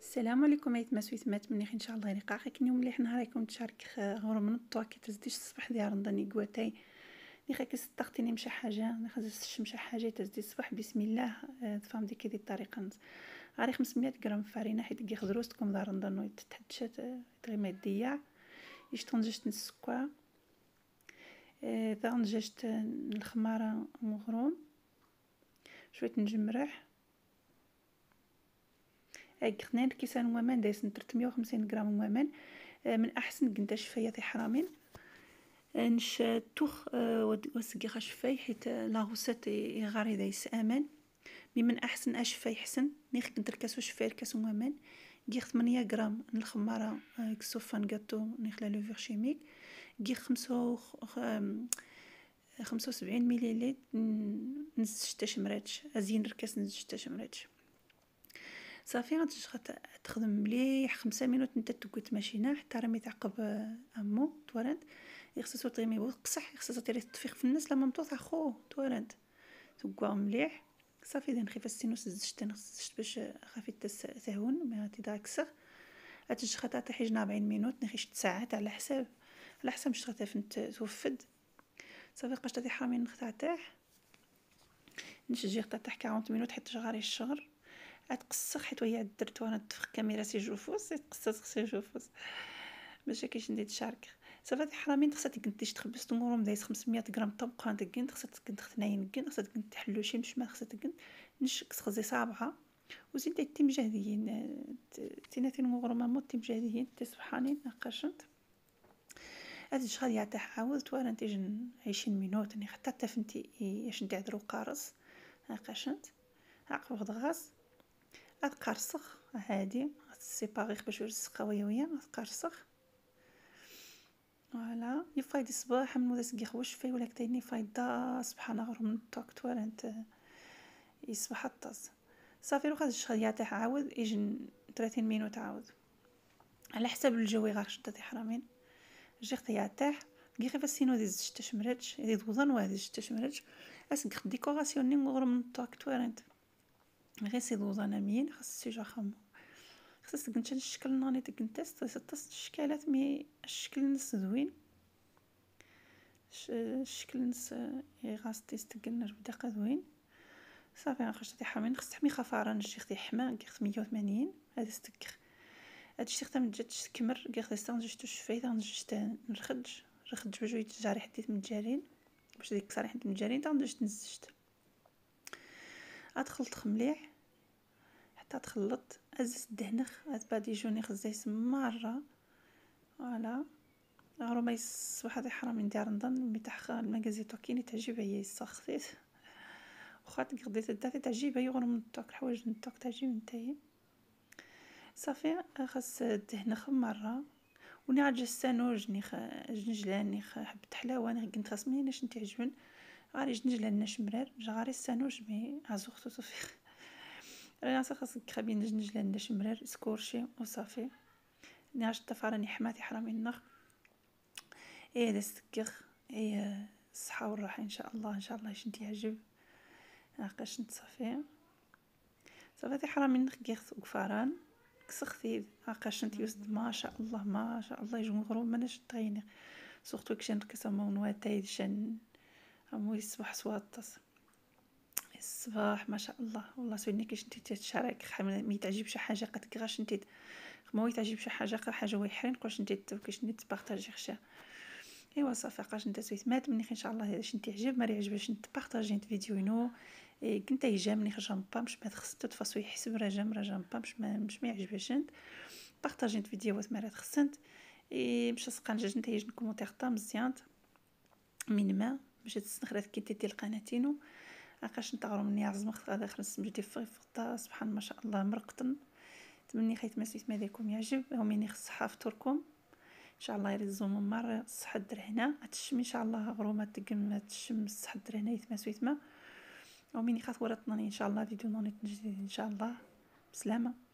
السلام عليكم ايت مسويتمات منيح ان شاء الله لقاءك اليوم مليح نهاركم تشارك غور من الطوا كي تزديش الصباح ديال رمضان قواتاي ني خاك استختيني مشى حاجه نخزش مشى حاجه تزدي الصباح بسم الله تفهم ديك هذه الطريقه غاري 500 غرام فرينه حيت كي خضروستكم دار رمضان تتحدشات تغيما الضياع يشطنجشت السكر نجشت الخماره مغروم شويه نجمرح اثنين كيسان ومان دايس 350 غرام ومان من احسن قنت شفايه في حرامين نش توخ وسقي شفاي حيت لا غوسات غاري دايس امان من احسن اشفاي حسن نيخ كنت الكاسو شفاي الكاس ومان جي 8 غرام الخماره كسوفان غاتو نيخ لا لوفور شيميك جي 75 مليل نزج تشمراتش ازين الكاس نزج تشمراتش صافي تخدم مليح 5 مينوت نتا تقوت ماشينا حتى رمي تعقب امو تورد يخصصو طيمي وقصح يخصصو تيري تطفيق في الناس لما مطوط اخو تورد تقوا مليح صافي اذا نخيف السينوس زجت نخصشت باش خافي تهون ما تداكسخ اتجخطا حتى حيجنا 40 مينوت نخيش ساعات على حساب باش فنت توفد صافي قاش تاع حرامين نختاح نشجي تاع 40 مينوت حتى غاري الشهر اتقصخ حيت وهي درت وانا تفخ كاميرا سي جوفوس تقصص سي جوفوس باش كيش ندير شارك صافي حرامين خصك كنتيش تخبز تمورهم دايس 500 غرام طبقان تكنت خصك كنت تناين كنت خصك كنت تحلو شي مش ما خصك كنت نش خصي صابعه وزيد تيم جاهدين تيناتين مغرمه موت تيم جاهدين تسبحانين نقشنت هاد الشغل تاع عاود توارا نتيجن 20 مينوت ني حتى تفنتي اش ندير قارص نقشنت عقب غدغاس اتقرصخ عادي سيباري باش يرسق ويا اتقرصخ فوالا يفايد الصباح من ودا سقي خوش في ولا كتيني فايده سبحان الله من الطاق تورنت يصبح الطاس صافي روح هذا الشغل تاع عاود يجن 30 مينوت عاود على حسب الجو غاك شدتي حرامين جيت تاع كي خيف السينو دي زجت شمرتش دي دوزان وهذه زجت شمرتش اسق ديكوراسيون ني مغرم من الطاق تورنت غير سي دوزان مين خاص سي خام خصك نتا الشكل ناني تكنتست ستة الشكالات مي الشكل نص زوين الشكل نص غاس تيستقنر بدقه زوين صافي غنخرج حامين خص تحمي خفاره نجي خدي حما كيخ 180 هذا استكر هادشي تختم تجي تكمر كيخ استنجشت الشفايده نجي نرخد بجوج تجاري حديت من الجارين باش ديك صريحه من الجارين نزجت ادخلت مليح حتى تخلط ازز الدهنخ بعد يجوني خزيس مره فوالا روما يصبح هذا حرام ندير نظن متاح المغازيتو كاين تعجب هي السخيت وخات قضيت الداتي تعجب هي غير من الطوك الحوايج من الطوك تعجب نتايا صافي خاص الدهنخ مره ونعج السانوج جنجلان حبت حلاوه انا كنت خاصني ناش نتعجبن غاري جنجلان نشمرار غاري السانوج مي عزوختو صافي انا خاصك خابين جنجلان نشمرار سكورشي وصافي نعج الطفارة حماتي حرامي النخ دستكخ الصحة والراحة ان شاء الله شنت يعجب ناقاش نتصافي صافي حرامي النخ كيخ وقفاران كسختي ناقاش نت يوسد ما شاء الله يجون غروب ماناش طايني سورتو كشان كسمون واتاي شان امو الصباح سواطس الصباح ما شاء الله والله سويني كيش انت تشارك ما تعجب شي حاجه قد كراش انت ما تعجب شي حاجه ويحرين كلش انت كيش انت تبارطاجي خشا ايوا صافي قاش انت سويت مات مني ان شاء الله هذا شنت يعجب ما يعجبش انت بارطاجي فيديو نو كنت يجامني خرج مش ما خصت تفاصيل يحسب رجم مش ما يعجبش انت بارطاجي فيديوهات مرات خصنت باش سقان جاج انت يجن كومونتير طا مزيان من ما باش تسنخرات كي دير قناتينو عقاش نتغرم مني عزم هذا خرس مجدي فطا سبحان ما شاء الله مرقطن تمني خيت مسيت ماذاكم يعجب ومني خص حافظتكم ان شاء الله يرزوم مره الصحه درهنا تشم ان شاء الله غرومه تقم تشم الصحه درهنا يتمسويت ما ومني خاطر ورطني ان شاء الله فيديو نونيت جديد ان شاء الله بسلامه.